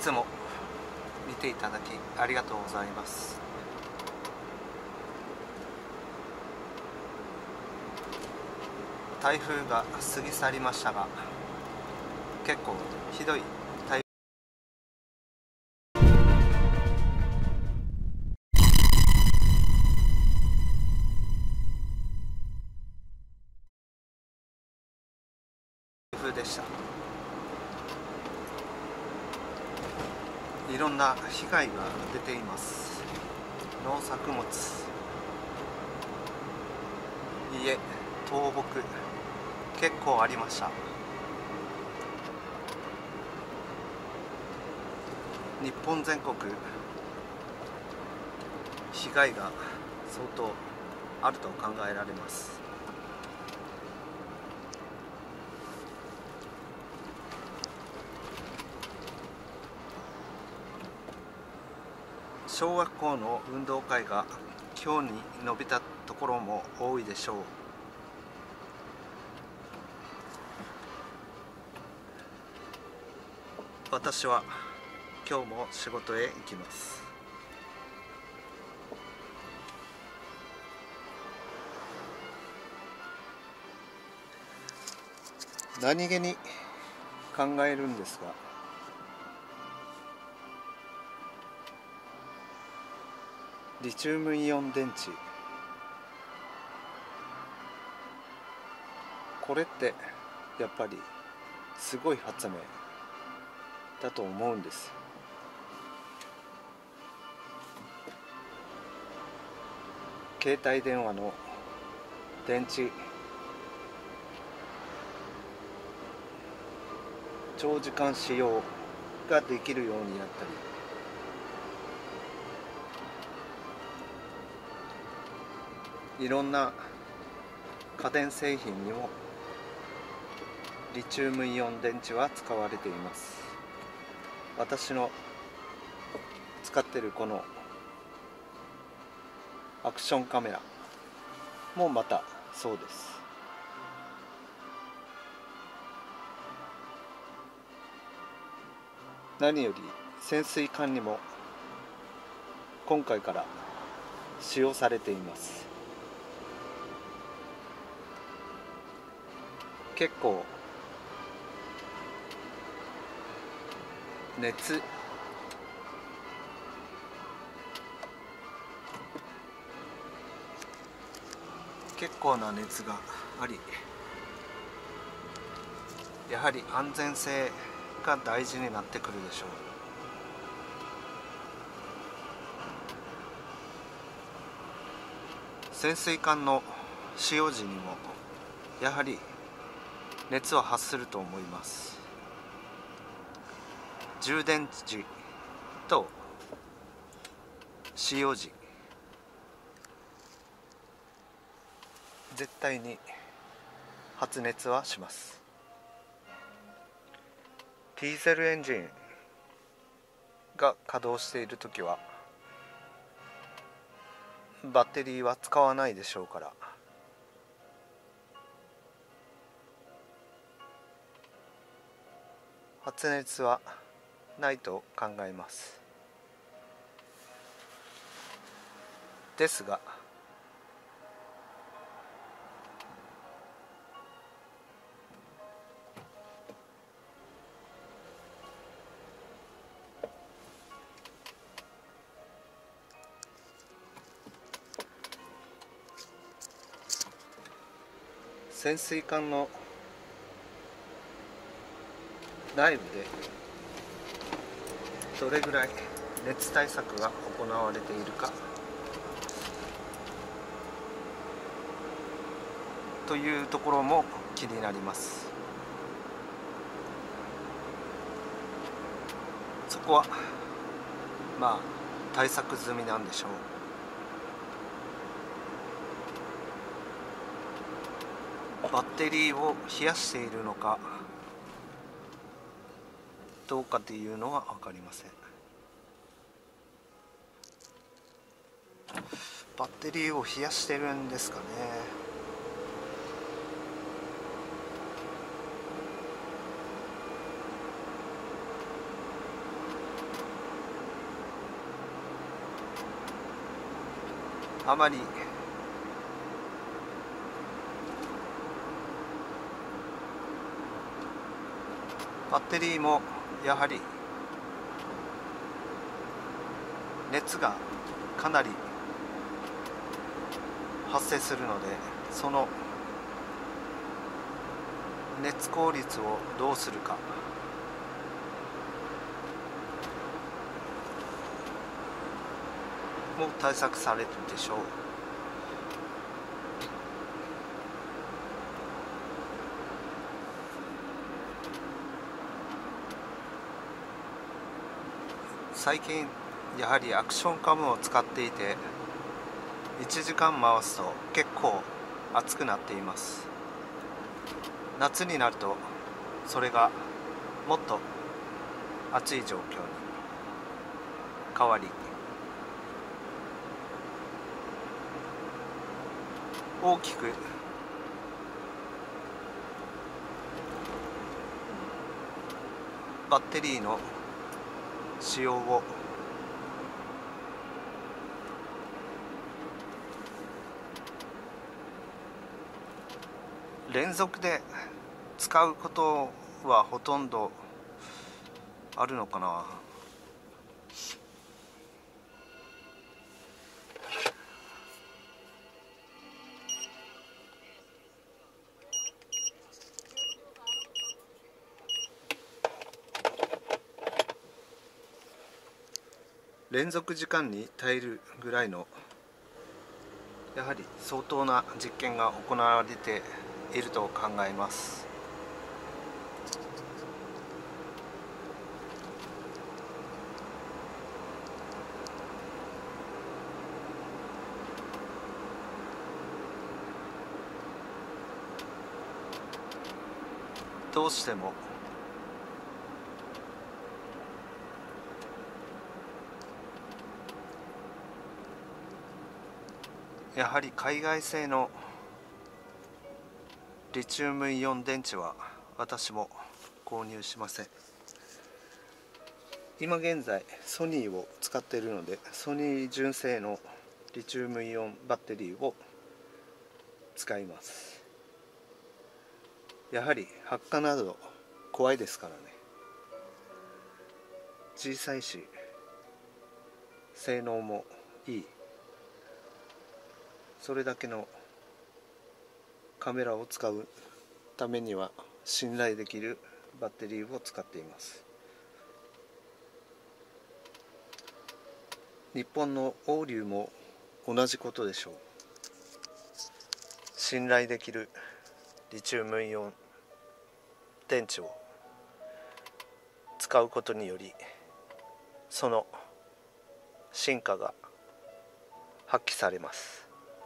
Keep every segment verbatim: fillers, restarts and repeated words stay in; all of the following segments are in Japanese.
つも見ていただきありがとうございます。台風が過ぎ去りましたが、結構ひどい台風でした。いろんな被害が出ています。農作物、家、倒木、結構ありました。日本全国被害が相当あると考えられます。小学校の運動会が今日に伸びたところも多いでしょう。私は今日も仕事へ行きます。何気に考えるんですが、リチウムイオン電池、これってやっぱりすごい発明だと思うんです。携帯電話の電池、長時間使用ができるようになったり、いろんな家電製品にもリチウムイオン電池は使われています。私の使っているこのアクションカメラもまたそうです。何より潜水艦にも今回から使用されています。結構熱結構な熱があり、やはり安全性が大事になってくるでしょう。潜水艦の使用時にもやはり熱は発すると思います。充電時と使用時、絶対に発熱はします。ディーゼルエンジンが稼働しているときはバッテリーは使わないでしょうから、発熱はないと考えます。ですが潜水艦の内部でどれぐらい熱対策が行われているかというところも気になります。そこはまあ対策済みなんでしょう。バッテリーを冷やしているのかどうかというのは分かりません。バッテリーを冷やしてるんですかね。 あまりバッテリーもやはり熱がかなり発生するので、その熱効率をどうするかも対策されるでしょう。最近やはりアクションカムを使っていて、いちじかん回すと結構熱くなっています。夏になるとそれがもっと暑い状況に変わり、大きくバッテリーの使用を連続で使うことはほとんどあるのかな。連続時間に耐えるぐらいのやはり相当な実験が行われていると考えます。どうしてもやはり海外製のリチウムイオン電池は私も購入しません。今現在ソニーを使っているので、ソニー純正のリチウムイオンバッテリーを使います。やはり発火など怖いですからね。小さいし性能もいい、それだけのカメラを使うためには信頼できるバッテリーを使っています。日本のオーリューも同じことでしょう。信頼できるリチウムイオン電池を使うことにより、その進化が発揮されます。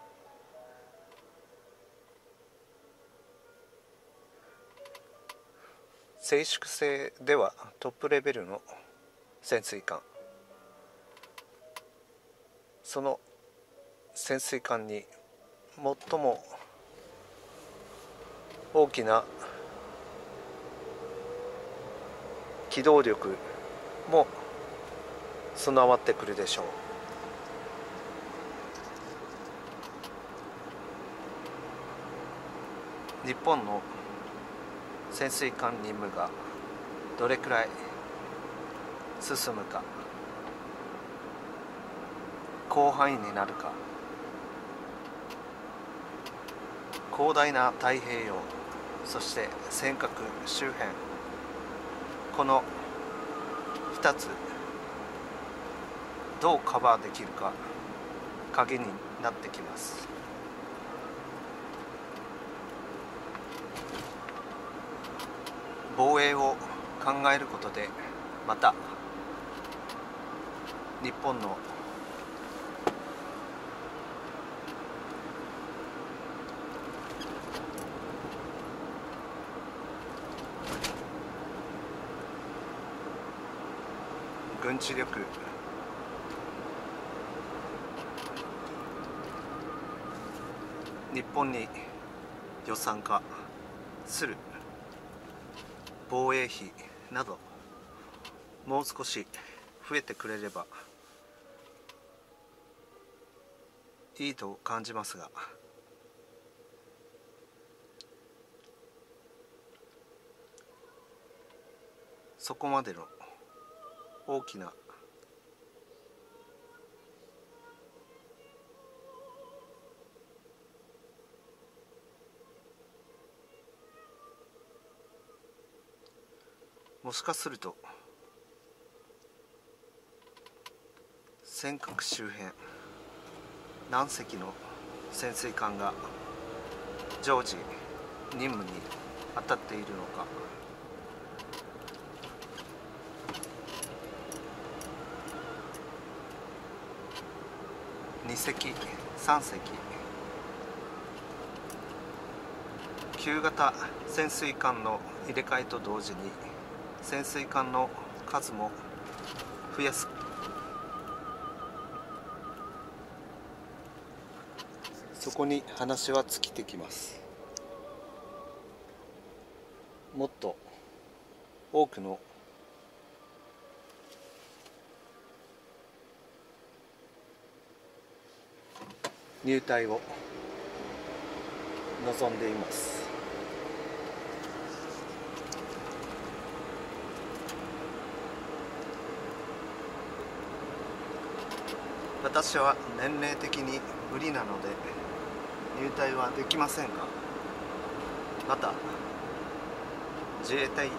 静粛性ではトップレベルの潜水艦、その潜水艦に最も大きな機動力も備わってくるでしょう。日本の潜水艦任務がどれくらい進むか、広範囲になるか、広大な太平洋、そして尖閣周辺、このふたつどうカバーできるか鍵になってきます。防衛を考えることで、また日本の軍事力、日本に予算化する防衛費などもう少し増えてくれればいいと感じますが、そこまでの大きなもしかすると尖閣周辺何隻の潜水艦が常時任務に当たっているのか、に隻さん隻旧型潜水艦の入れ替えと同時に潜水艦の数も増やす、そこに話は尽きてきます。もっと多くの入隊を望んでいます。私は年齢的に無理なので入隊はできませんが、また自衛隊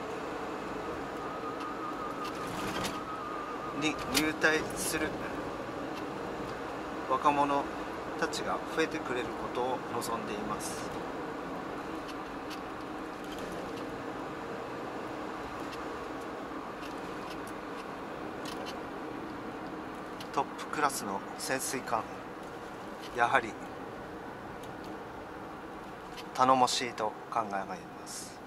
に入隊する若者たちが増えてくれることを望んでいます。トップクラスの潜水艦、やはり頼もしいと考えます。